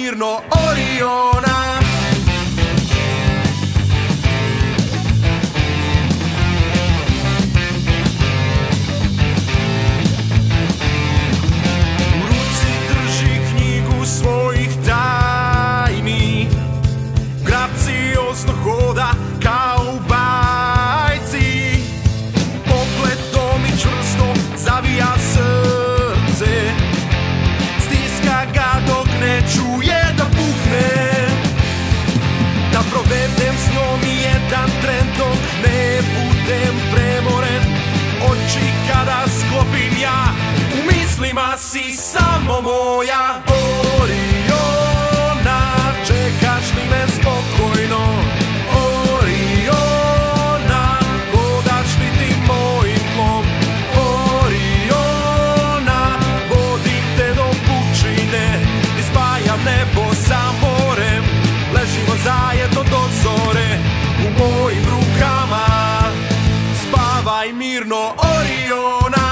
mirno Oriona. U ruci drži knjigu svojih tajni, graciozno hoda kao u bajci, pogledom i čvrsto zavija srce, stiska ga dok ne čuje da pukne. Da provedem s njom jedan tren dok ne budem premoren, oči kada sklopim ja, u mislima si samo moja. Oriona, čekaš li me spokojno? Oriona, hodaš li ti mojim tlom? Oriona, vodim te do pučine, gdje spajam nebo sa morem, ležimo zajedno do zore, u mojim rukama spavaj mirno Oriona.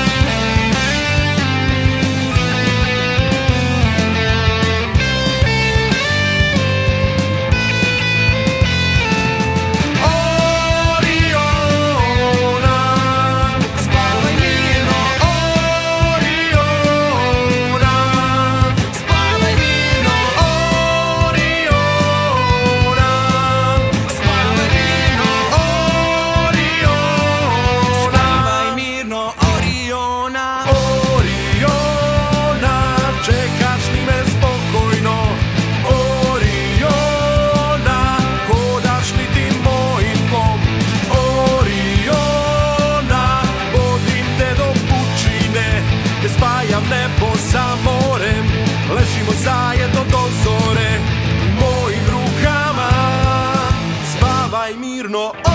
Nebo sa morem, ležimo zajedno do zore, u mojim rukama spavaj mirno.